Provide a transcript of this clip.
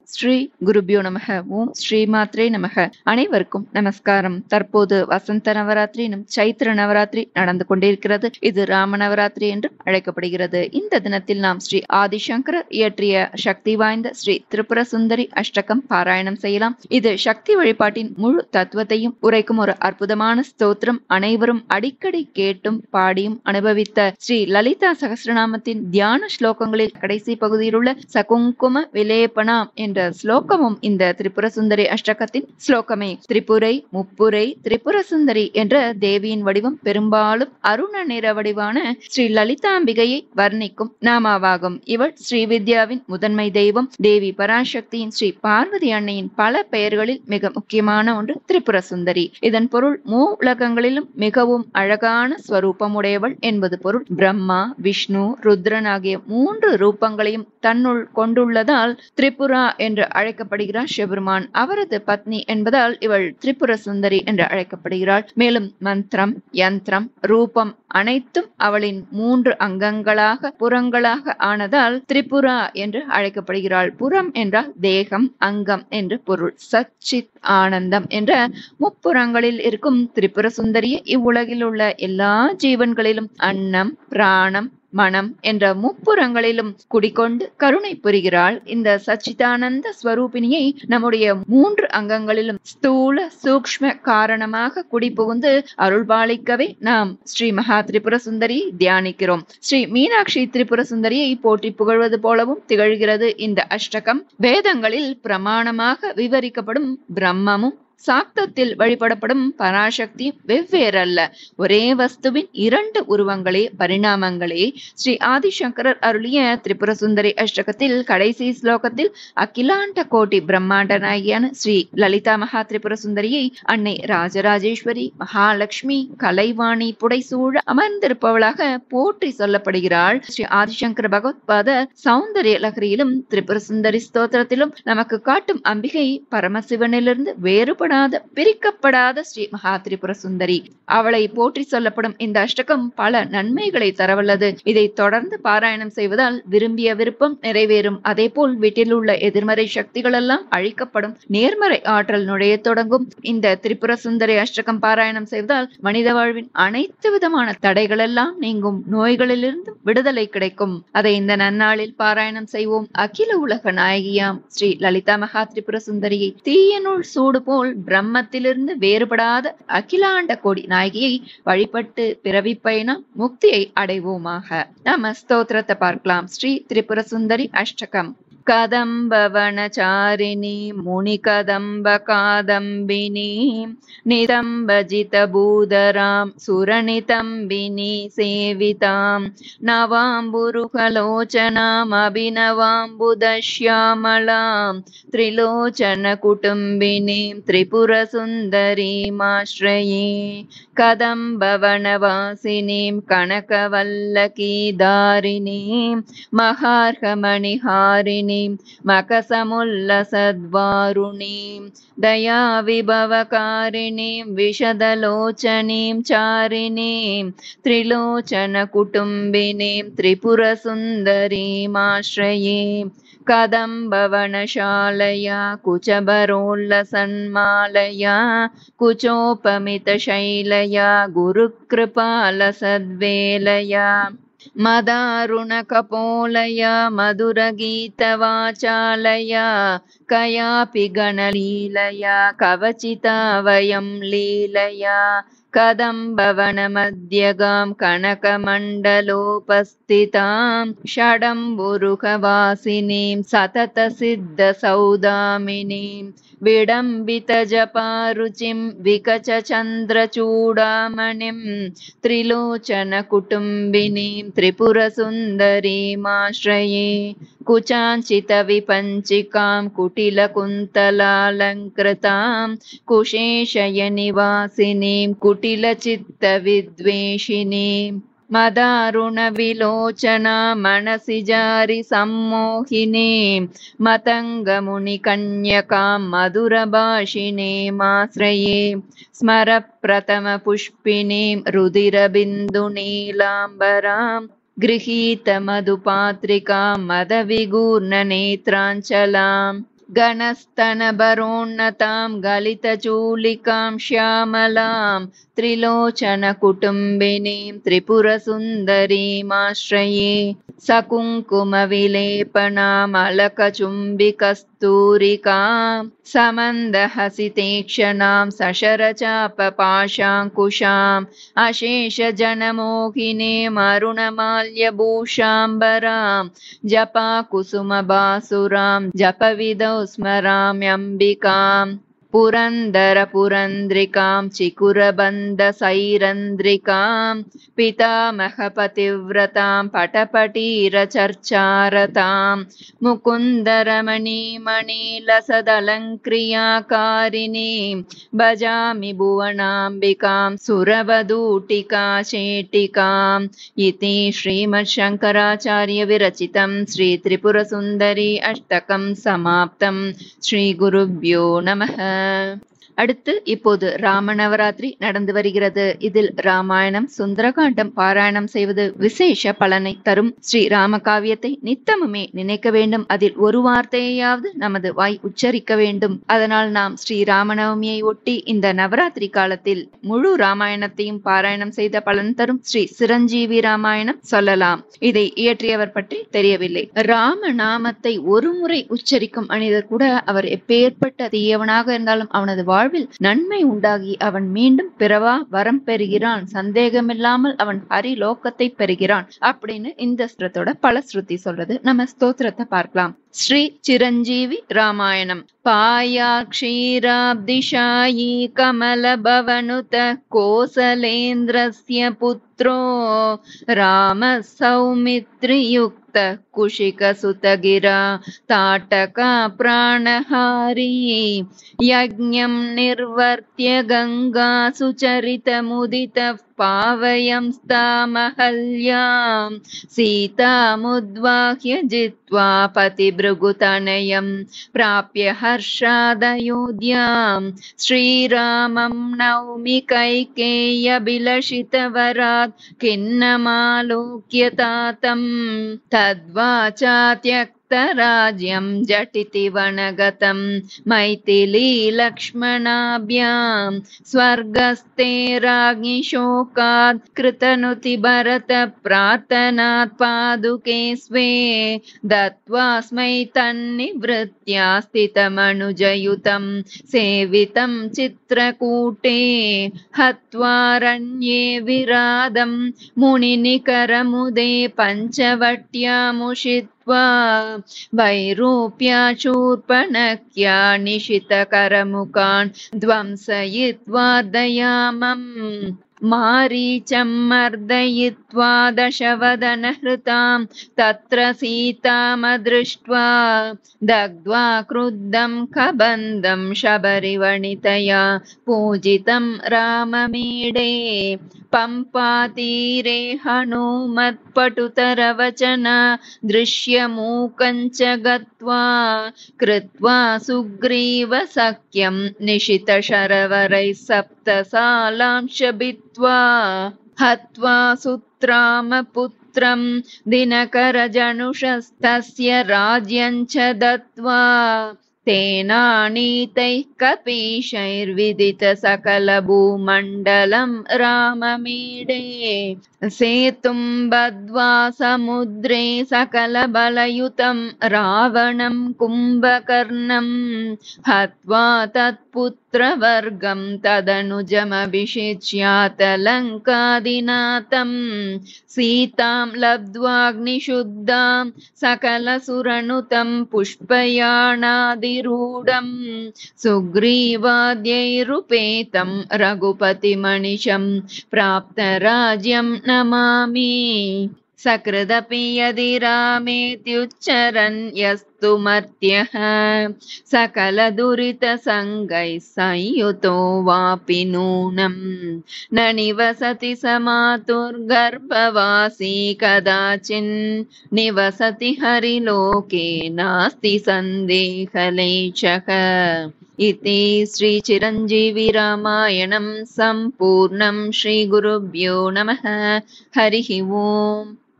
ஸ்ரீ குருபியோ நமக. ஓம் ஸ்ரீ மாத்ரே நமக. அனைவருக்கும் நமஸ்காரம். தற்போது வசந்த நவராத்திரி எனும் சைத்திர நவராத்திரி நடந்து கொண்டிருக்கிறது. இது ராம நவராத்திரி என்று அழைக்கப்படுகிறது. இந்த தினத்தில் நாம் ஸ்ரீ ஆதிசங்கரர் இயற்றிய சக்தி வாய்ந்த ஸ்ரீ திரிபுர சுந்தரி அஷ்டகம் பாராயணம் செய்யலாம். இது சக்தி வழிபாட்டின் முழு தத்துவத்தையும் உரைக்கும் ஒரு அற்புதமான ஸ்தோத்திரம். அனைவரும் அடிக்கடி கேட்டும் பாடியும் அனுபவித்த ஸ்ரீ லலிதா சகஸ்ரநாமத்தின் தியான ஸ்லோகங்களில் கடைசி பகுதியில் உள்ள சகுங்கும விலேபனாம் என்ற ஸ்லோகமும் இந்த திரிபுர சுந்தரி அஷ்டகத்தின் ஸ்லோகமே. திரிபுரை முப்புரை திரிபுர சுந்தரி என்ற தேவியின் வடிவம் பெரும்பாலும் அருண நிற வடிவான ஸ்ரீ லலிதாம்பிகையை வர்ணிக்கும் நாமாவாகும். இவள் ஸ்ரீ வித்யாவின் முதன்மை தெய்வம். தேவி பராசக்தியின் ஸ்ரீ பார்வதி அன்னையின் பல பெயர்களில் மிக முக்கியமான ஒன்று திரிபுர சுந்தரி. இதன் பொருள் உலகங்களிலும் மிகவும் அழகான ஸ்வரூபமுடையவள் என்பது பொருள். பிரம்மா, விஷ்ணு, ருத்ரன் ஆகிய 3 ரூபங்களையும் தன்னுள் கொண்டுள்ளதால் திரிபுரா என்று அழைக்கப்படுகிறார் சிவபெருமான். அவரது பத்னி என்பதால் இவள் திரிபுர சுந்தரி என்று அழைக்கப்படுகிறாள். மேலும் மந்திரம், யந்திரம், ரூபம் அனைத்தும் அவளின் 3 அங்கங்களாக புறங்களாக ஆனதால் திரிபுரா என்று அழைக்கப்படுகிறாள். புறம் என்றால் தேகம், அங்கம் என்று பொருள். சச்சித் ஆனந்தம் என்ற முப்புறங்களில் இருக்கும் திரிபுர சுந்தரியை இவ்வுலகில் உள்ள எல்லா ஜீவன்களிலும் அன்னம், பிராணம், மனம் என்ற முப்புறங்களிலும் குடிக்கொண்டு கருணை புரிகிறாள். இந்த சச்சிதானந்த ஸ்வரூபிணியை நம்முடைய 3 அங்கங்களிலும் ஸ்தூல சூக்ஷ்ம காரணமாக குடிபுகுந்து அருள்பாலிக்கவே நாம் ஸ்ரீ மகா திரிபுர சுந்தரியை தியானிக்கிறோம். ஸ்ரீ மீனாட்சி திரிபுர சுந்தரியை போற்றி புகழ்வது போலவும் திகழ்கிறது இந்த அஷ்டகம். வேதங்களில் பிரமாணமாக விவரிக்கப்படும் பிரம்மமும் சாக்தத்தில் வழிபடப்படும் பராசக்தி வெவ்வேறல்ல. ஒரே வஸ்துவின் 2 உருவங்களே, பரிணாமங்களே. ஸ்ரீ ஆதிசங்கரர் அருளிய திரிபுர சுந்தரி அஷ்டகத்தில் கடைசி ஸ்லோகத்தில் அகிலாண்ட கோட்டி பிரம்மாண்ட நாயகியான ஸ்ரீ லலிதா மகா திரிபுர சுந்தரியை அன்னை ராஜராஜேஸ்வரி, மகாலட்சுமி, கலைவாணி புடைசூழ அமர்ந்திருப்பவளாக போற்றி சொல்லப்படுகிறாள். ஸ்ரீ ஆதிசங்கர பகவத்பாத சௌந்தரிய லகரியிலும் திரிபுர சுந்தரி ஸ்தோத்திரத்திலும் நமக்கு காட்டும் அம்பிகை பரமசிவனிலிருந்து வேறுபடாத பிரிக்கப்படாத ஸ்ரீ மகா திரிபுர சுந்தரி. அவளை போற்றி சொல்லப்படும் இந்த அஷ்டகம் பல நன்மைகளை தரவல்லது. இதை தொடர்ந்து பாராயணம் செய்வதால் விரும்பிய விருப்பம் நிறைவேறும். அதே போல் வீட்டில் உள்ள எதிர்மறை சக்திகள் எல்லாம் அழிக்கப்படும். நேர்மறை ஆற்றல் நுழைய தொடங்கும். இந்த திரிபுர சுந்தரி அஷ்டகம் பாராயணம் செய்வதால் மனித வாழ்வின் அனைத்து விதமான தடைகள் எல்லாம் நீங்கும். நோய்களிலிருந்து விடுதலை கிடைக்கும். அதை இந்த நன்னாளில் பாராயணம் செய்வோம். அகில உலக நாயகியாம் ஸ்ரீ லலிதா மகா திரிபுர சுந்தரியை தீயனுள் சூடு போல் பிரம்மத்திலிருந்து வேறுபடாத அகிலாண்ட கோடி நாயகியை வழிபட்டு பிறவி பயணம் முக்தியை அடைவோமாக. நாம ஸ்தோத்திரத்தை பார்க்கலாம். ஸ்ரீ திரிபுர சுந்தரி அஷ்டகம். கதம்பவனசாரிணி முனி கதம்ப காதம்பினி நிதம்பஜித பூதராம் சுரணிதம்பினி சேவிதாம் நவாம்புருகலோச்சனாம் அபிநவாம்புதஷ்யாமளாம் திரிலோச்சன குடும்பினீம் திரிபுர சுந்தரீமாஸ்ரயே. கதம்பவனவாசினீம் கனகவல்லகீதாரிணீம் மகார்கமணிஹாரிணீம் மகசமுல்லசத்வாருணீம் தயா விபவகாரிணீம் விஷதலோச்சனீம் சாரிணீம் திரிலோச்சன குடும்பினீம் திரிபுர சுந்தரீமாஸ்ரயே. கதம்பவனசாலயா குச்சபரோல்லசன்மாலயா குச்சோபமிதசைலயா குருக்ருபாலசத்வேலயா மதாருண கபோலயா மதுரகீதவாசாலயா கயாபி கணலீலயா கவச்சிதா வயம் லீலயா கதம்பவனமத்யகாம் கனகமண்டலோபஸ்திதாம் ஷடம்புருகவாசினீம் சதத சித்த சௌதாமினீம் விடம்பித ஜபாருச்சிம் விகச்ச சந்திரச்சூடாமணிம் திரிலோச்சன குடும்பினீம் திரிபுர சுந்தரீமாஸ்ரயே. குசாஞ்சித விபஞ்சிகாம் குட்டில குந்தலாலங்கிருதாம் குஷேஷய நிவாசினீம் குட்டில சித்த வித்வேஷினீம் மதாருண விலோச்சனா மனசி ஜாரி சம்மோகினீம் மதங்க முனி கன்யகாம் மதுரபாஷினீமாஸ்ரயே. ஸ்மர பிரதம புஷ்பினீம் ருதிர பிந்து நீலாம்பராம் गृहीत मधुपात्रिका मद विगूर्ण नेत्रांचलां गणस्तनभरोन्नतां गलितचूलिकां श्यामलां त्रिलोचनकुटुम्बिनीं त्रिपुरसुन्दरीमाश्रये सकुङ्कुमविलेपनामलकचुम्बिकस्तूरिकां समन्दहसितेक्षणां सशरचापपाशाङ्कुशाम् अशेषजनमोहिनीमरुणमाल्यभूषाम्बरां जपाकुसुमबासुरां जपविदौ स्मराम्यम्बिकाम् पुरन्दरपुरन्द्रिकां चिकुरबन्धसैरन्द्रिकां पितामहपतिव्रतां पटपटीरचर्चारतां मुकुन्दरमणीमणिलसदलङ्क्रियाकारिणीं भजामि भुवनाम्बिकां सुरवधूटिकाचेटिकाम् इति श्रीमच्छङ्कराचार्यविरचितं श्रीत्रिपुरसुन्दरी अष्टकं समाप्तं. श्रीगुरुभ्यो नमः. அடுத்து இப்போது ராம நவராத்திரி நடந்து வருகிறது. இதில் ராமாயணம் சுந்தரகாண்டம் பாராயணம் செய்வது விசேஷ பலனை தரும். ஸ்ரீ ராம காவியத்தை நித்தமுமே நினைக்க வேண்டும். அதில் ஒரு வார்த்தையாவது நமது வாய் உச்சரிக்க வேண்டும். அதனால் நாம் ஸ்ரீ ராமநவமியை ஒட்டி இந்த நவராத்திரி காலத்தில் முழு ராமாயணத்தையும் பாராயணம் செய்த பலன் தரும் ஸ்ரீ சிரஞ்சீவி ராமாயணம் சொல்லலாம். இதை இயற்றியவர் பற்றி தெரியவில்லை. ராம நாமத்தை ஒரு முறை உச்சரிக்கும் மனிதர் கூட அவர் எப்பேற்பட்ட தீயவனாக இருந்தாலும் அவனது வாழ்வில் நன்மை உண்டாகி அவன் மீண்டும் பிறவா வரம் பெறுகிறான். சந்தேகமில்லாமல் அவன் ஹரிலோகத்தை பெறுகிறான் அப்படின்னு இந்த ஸ்ருதத்தோட பல ஸ்ருதி சொல்றது. நம்ம ஸ்தோத்திரத்தை பார்க்கலாம். ஸ்ரீ சிரஞ்சீவி ராமாயணம். பாயா க்ஷீராப்திஷாயி கமலபவனுத கோசலேந்திரஸ்ய புத்ரோ ராம சௌமித்ரியுக்த குஷிகசுதகிரா தாட்டகா பிராணஹாரி யஜ்ஞம் நிர்வர்த்ய கங்கா சுசரிதமுதித பாவயம் ஸ்தாமஹல்யாம் சீதாமுத்வாஹ்ய ஜித்வா பதிப்ருகுதனயம் பிராப்ய ஹர்ஷாதயோத்யாம் ஸ்ரீராமம் நௌமி கைகேயபிலஷிதவராத் கின்னமாலோக்ய தாதம் தத்வாச்சாத்யக் ராஜ்யம் ஜட்டிதி வனகதம் மைதிலி லக்ஷ்மணாப்யாம் ஸ்வர்கஸ்தே ராஜ்ஞி சோகாத் கிருதனுதி பரத பிரார்த்தனாத் பாதுகே ஸ்வே தத்வாஸ்மை தன்னிவ்ருத்யா ஸ்திதமனுஜயுதம் சேவிதம் சித்ரகூட்டே ஹத்வாரண்யே விராதம் முனிநிகரமுதே பஞ்சவட்யாமுஷித் वैरूप्याचूर्पणक्या निशितकरमुकान् ध्वंसयित्वा दयामम् मारीचं मर्दयित्वा दशवदनहृतां तत्र सीतामदृष्ट्वा दग्ध्वा क्रुद्धं कबन्धं शबरिवनितया पूजितं राममीडे पम्पातीरे हनुमत्पटुतरवचन दृश्यमूकञ्च गत्वा कृत्वा सुग्रीवसख्यं निशितशरवरैः सप्तसालांशभित्वा हत्वा सुत्रामपुत्रं दिनकरजनुषस्तस्य राज्यं च दत्त्वा तेनानीतैः कपीशैर्विदित सकलभूमण्डलं राममीडे सेतुं बद्ध्वा समुद्रे सकलबलयुतं रावणं कुम्भकर्णं हत्वा तत्पुत्रवर्गं तदनुजमभिषिच्यातलङ्कादिनाथं सीतां लब्ध्वाग्निशुद्धां सकलसुरनुतं पुष्पयाणादिरूढं सुग्रीवाद्यैरुपेतं रघुपतिमनिशं प्राप्तराज्यं नमामि सकृदपि यदि रामेत्युच्चरन् यस्तु मर्त्यः सकलदुरितसङ्गैः संयुतो वापि नूनम् न निवसति समातुर्गर्भवासी कदाचिन् निवसति हरिलोके नास्ति सन्देहलेशः इति श्री चिरञ्जीवी रामायणं सम्पूर्णं. श्रीगुरुभ्यो नमः. हरिः ओम्.